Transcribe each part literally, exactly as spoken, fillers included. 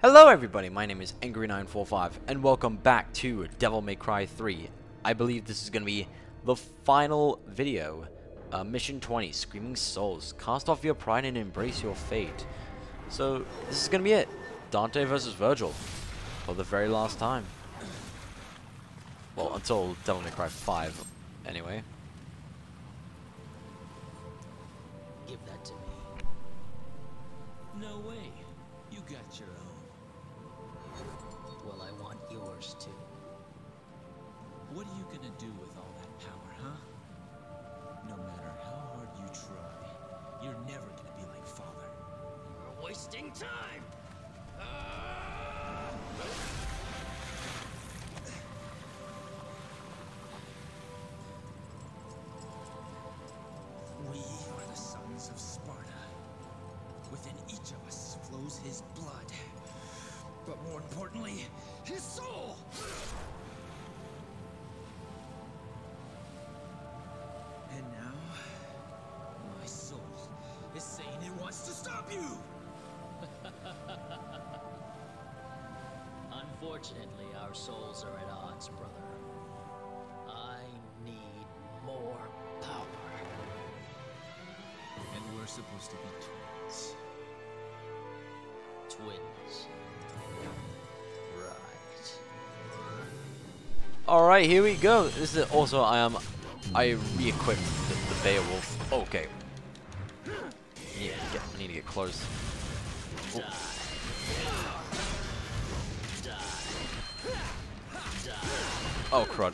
Hello everybody, my name is Angry nine four five and welcome back to Devil May Cry three. I believe this is going to be the final video. Uh, Mission twenty, Screaming Souls. Cast off your pride and embrace your fate. So, this is going to be it. Dante versus Virgil. For the very last time. Well, until Devil May Cry five, anyway. Give that to me. No way. You got your own. Well, I want yours too. What are you gonna do with all that power, huh? No matter how hard you try, you're never gonna be like Father. You're wasting time! We are the sons of Sparta. Within each of us flows his blood. But more importantly, his soul! And now, my soul is saying it wants to stop you! Unfortunately, our souls are at odds, brother. I need more power. And we're supposed to be twins. Twins. Right. Alright, here we go. This is also, I am, I re-equipped the, the Beowulf. Okay. I need to get, I need to get close. Oh. Oh, crud.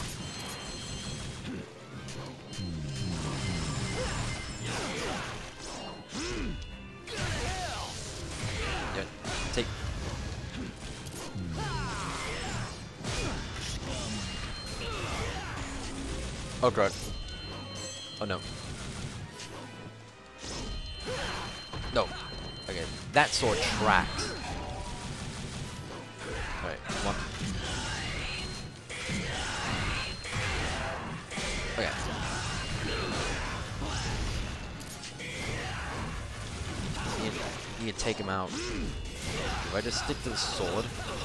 Yeah, take. Oh, crud. Oh, no. No. Okay, that sword tracks. Alright, one. Okay. Need, need to take him out. If I just stick to the sword.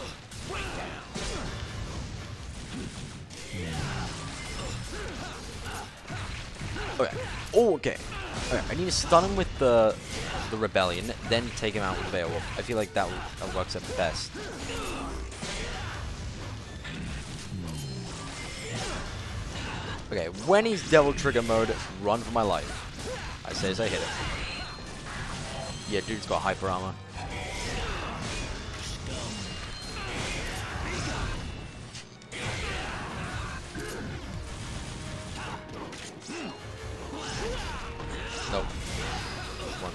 Okay. Oh, okay. Okay, I need to stun him with the the rebellion, then take him out with Beowulf. I feel like that, that works at best. Okay, when he's Devil Trigger mode, run for my life. I say as I hit him. Yeah, dude's got hyper armor. No. One.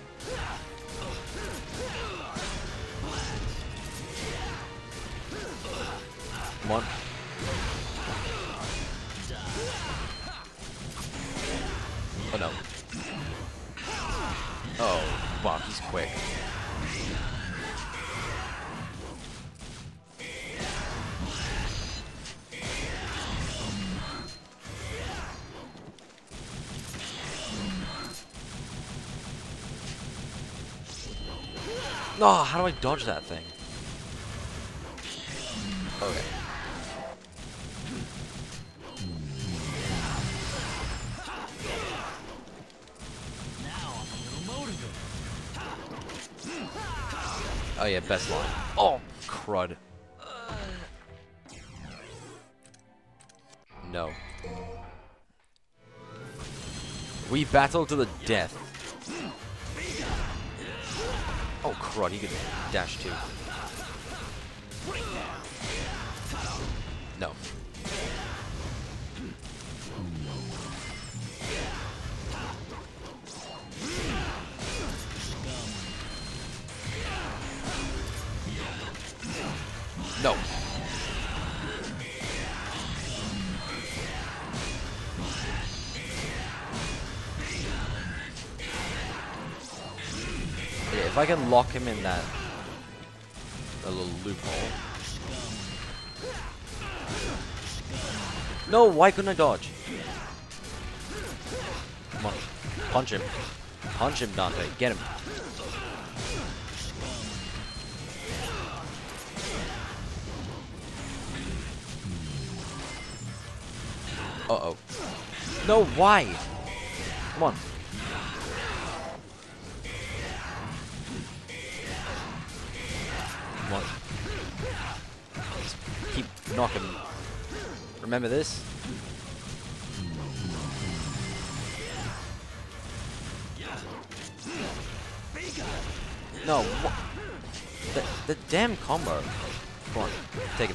Come on. Oh no. Oh, wow, he's quick. Oh, how do I dodge that thing? Okay. Oh yeah, best line. Oh, crud. No. We battle to the death. Oh, crud, he could dash too. No. No. Yeah, if I can lock him in that a little loophole. No, why couldn't I dodge? Come on. Punch him. Punch him, Dante. Get him. Uh-oh. No, why? Come on. Come on. Just keep knocking. Remember this? No, what? The, the damn combo. Come on, take him.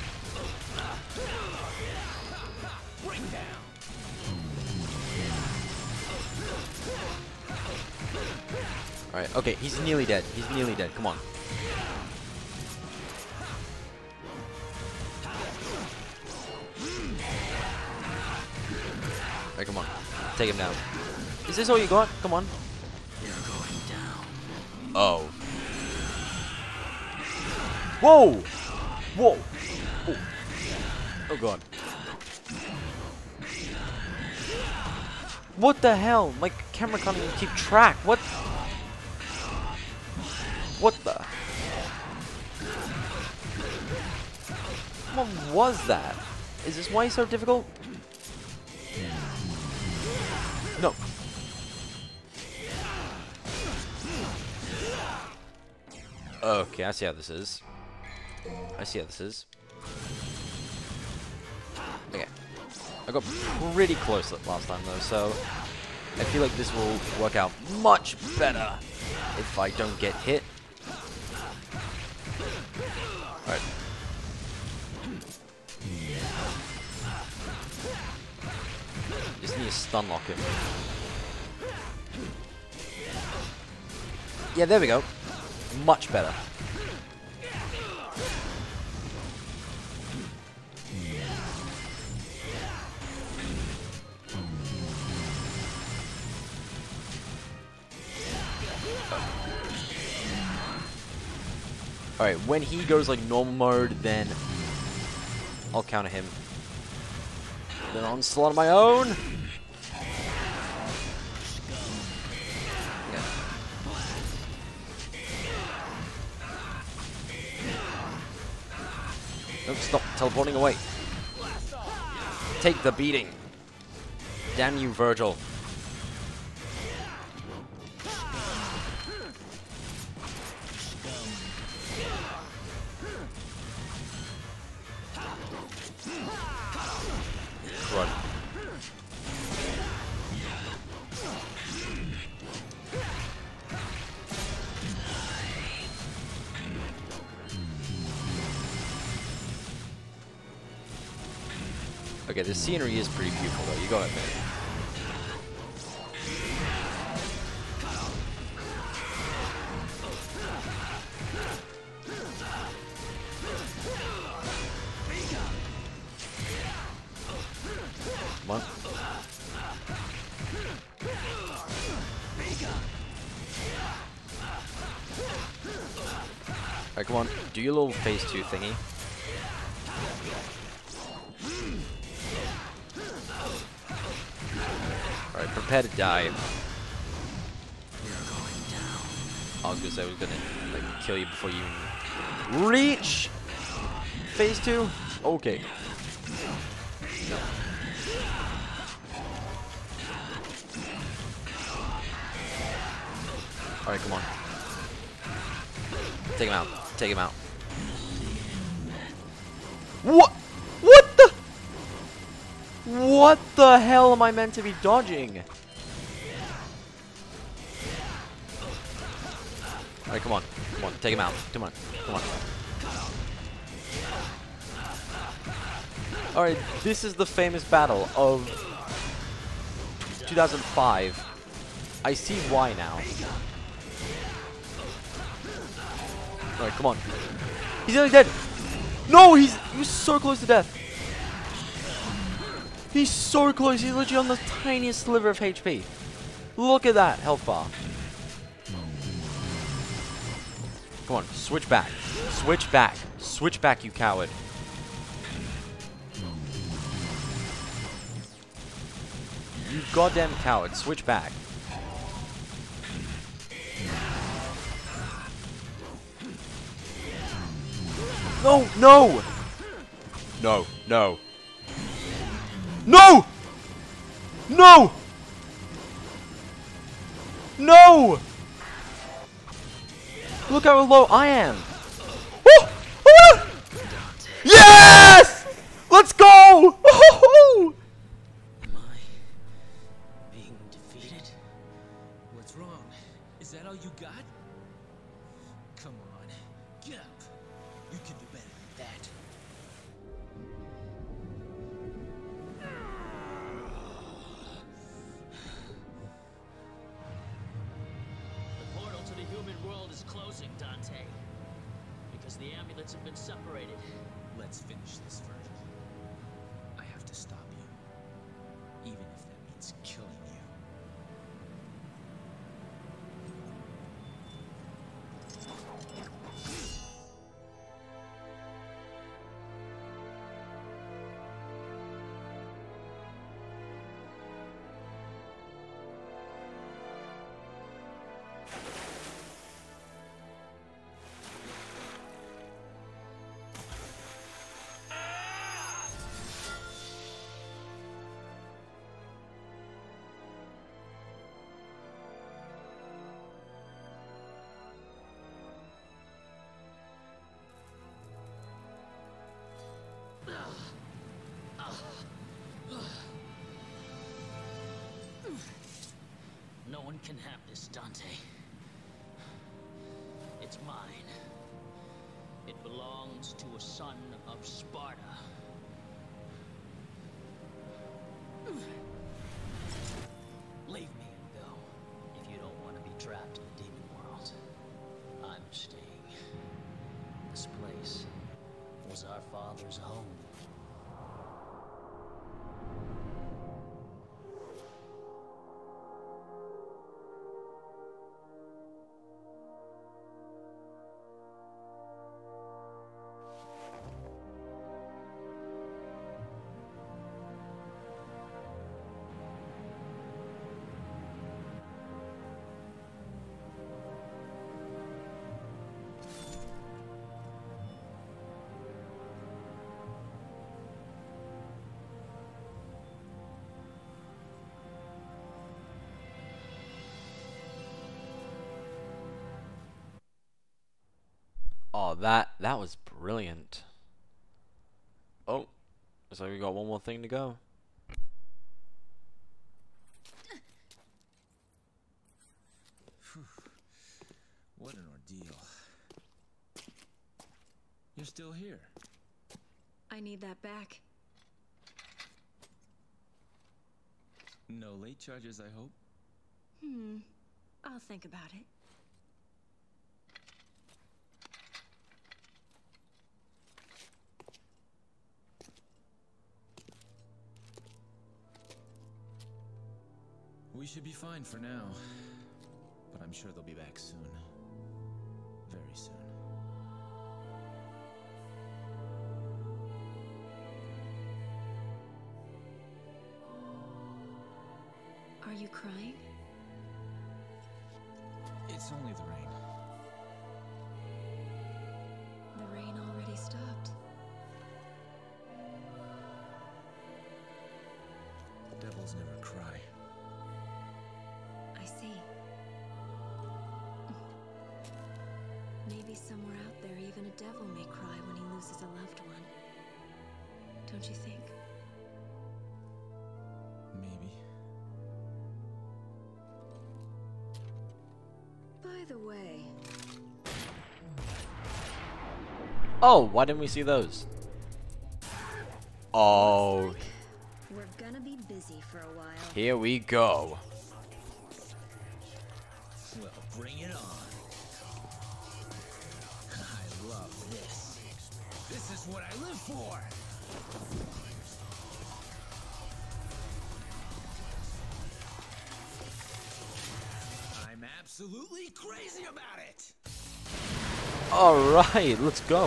Alright, okay, he's nearly dead. He's nearly dead. Come on. Alright, come on. Take him down. Is this all you got? Come on. You're going down. Oh. Whoa! Whoa! Oh, oh god. What the hell? My camera can't even keep track. What? What the? What was that? Is this why it's so difficult? No. Okay, I see how this is. I see how this is. Okay. I got pretty close last time though, so I feel like this will work out much better if I don't get hit. Alright. Just need to stun lock him. Yeah, there we go. Much better. Alright, when he goes like normal mode, then I'll counter him. Then onslaught on my own. Yeah. Nope, stop teleporting away. Take the beating. Damn you, Virgil. Run. Okay, the scenery is pretty beautiful though, you gotta admit. Come on. Alright, come on. Do your little phase two thingy. Alright, prepare to die. I was gonna say I was gonna like kill you before you even reach phase two. Okay. No. Alright, come on. Take him out. Take him out. What? What the? What the hell am I meant to be dodging? Alright, come on. Come on. Take him out. Come on. Come on. Alright, this is the famous battle of two thousand five. I see why now. Alright, come on. He's nearly dead. No, he's he was so close to death. He's so close. He's literally on the tiniest sliver of H P. Look at that health bar. Come on, switch back. Switch back. Switch back, you coward. You goddamn coward. Switch back. No, no! No, no. No! No! No! Look how low I am. Woo! Woo! Yes! Let's go! Woo-hoo-hoo! Am I being defeated? What's wrong? Is that all you got? Come on, get up. You can do better than that. The portal to the human world is closing, Dante. Because the amulets have been separated. Let's finish this, Virgil. I have to stop you. Even if that means killing you. No one can have this, Dante. It's mine. It belongs to a son of Sparta. Leave me and go, if you don't want to be trapped in the demon world. I'm staying. This place was our father's home. Oh, that that was brilliant. Oh, looks like we got one more thing to go. What an ordeal. You're still here. I need that back. No late charges, I hope. Hmm. I'll think about it. We should be fine for now. But I'm sure they'll be back soon. Very soon. Are you crying? It's only the rain. The rain already stopped. Devils never cry. I see. Maybe somewhere out there, even a devil may cry when he loses a loved one. Don't you think? Maybe. By the way, Oh, why didn't we see those? Oh, we're gonna be busy for a while. here we go. Well, bring it on. I love this. This is what I live for. I'm absolutely crazy about it. All right, let's go.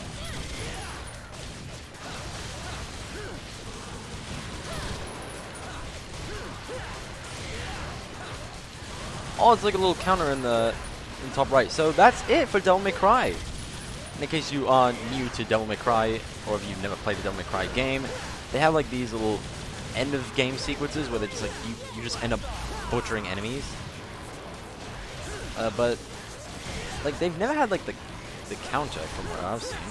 Oh, it's like a little counter in the, in the top right. So that's it for Devil May Cry. In case you are new to Devil May Cry, or if you've never played the Devil May Cry game, they have like these little end of game sequences where they just like you you just end up butchering enemies. Uh, but like they've never had like the the counter from what I've seen.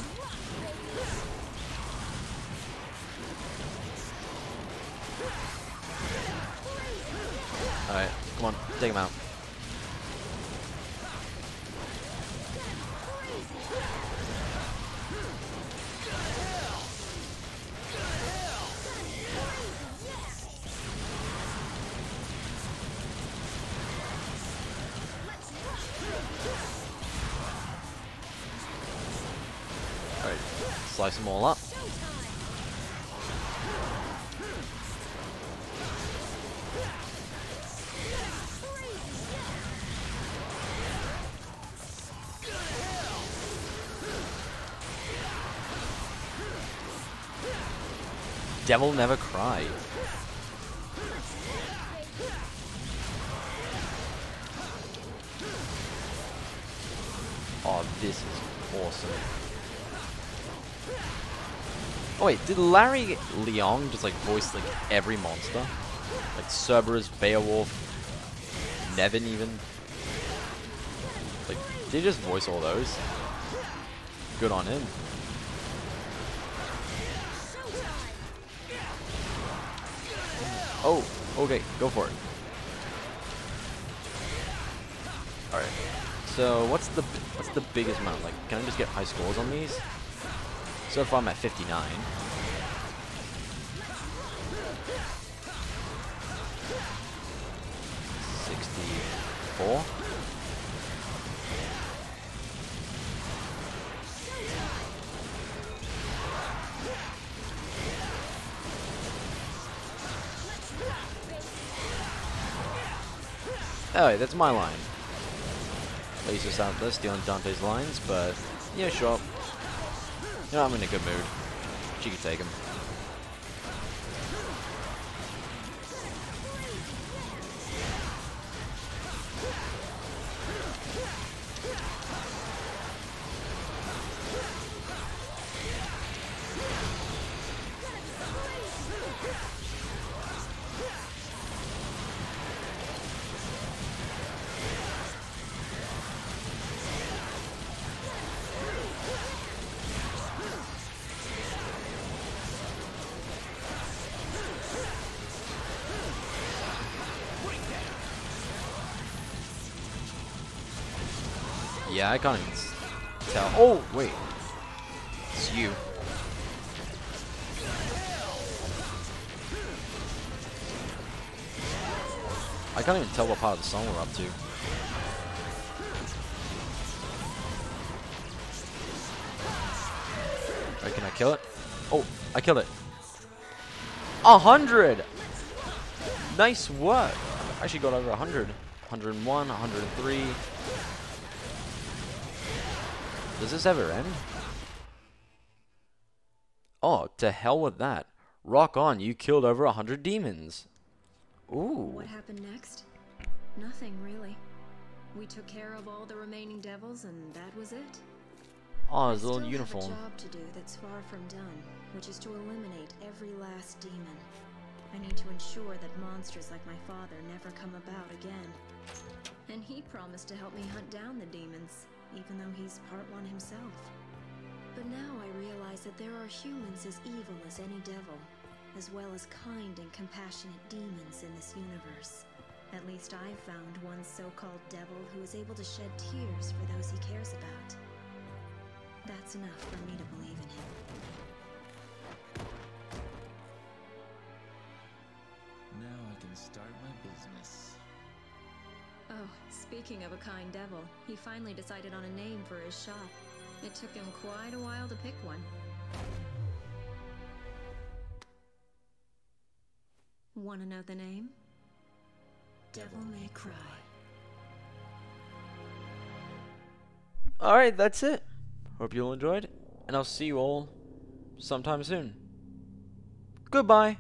All right, come on, take him out. Alright, slice them all up. Devil never cried. Oh, this is awesome. Oh wait, did Larry Leong just like voice like every monster? Like Cerberus, Beowulf, Nevin even? Like, did he just voice all those? Good on him. Oh, okay, go for it. Alright. So what's the what's the biggest amount? Like, can I just get high scores on these? So far I'm at fifty-nine. sixty-four. Oh wait, that's my line. Lisa's out there stealing Dante's lines, but yeah, sure. You know, I'm in a good mood. She can take him. Yeah, I can't even tell. Oh, wait. It's you. I can't even tell what part of the song we're up to. Alright, can I kill it? Oh, I killed it. A hundred! Nice work. I actually got over a hundred. one oh one, one oh three. Does this ever end? Oh, to hell with that. Rock on, you killed over a hundred demons. Ooh. What happened next? Nothing, really. We took care of all the remaining devils, and that was it. Oh, I his little still uniform. have a job to do that's far from done, which is to eliminate every last demon. I need to ensure that monsters like my father never come about again. And he promised to help me hunt down the demons, even though he's part one himself. But now I realize that there are humans as evil as any devil, as well as kind and compassionate demons in this universe. At least I've found one so-called devil who is able to shed tears for those he cares about. That's enough for me to believe in him. Now I can start my business. Oh, speaking of a kind devil, he finally decided on a name for his shop. It took him quite a while to pick one. Wanna know the name? Devil May Cry. Alright, that's it. Hope you all enjoyed, and I'll see you all sometime soon. Goodbye.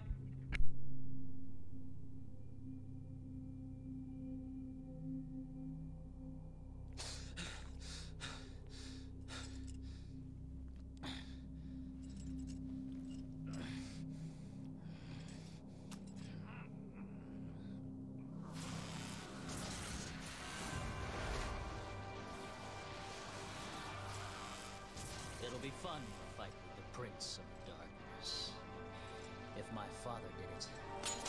It'll be fun to fight with the Prince of Darkness. If my father did it,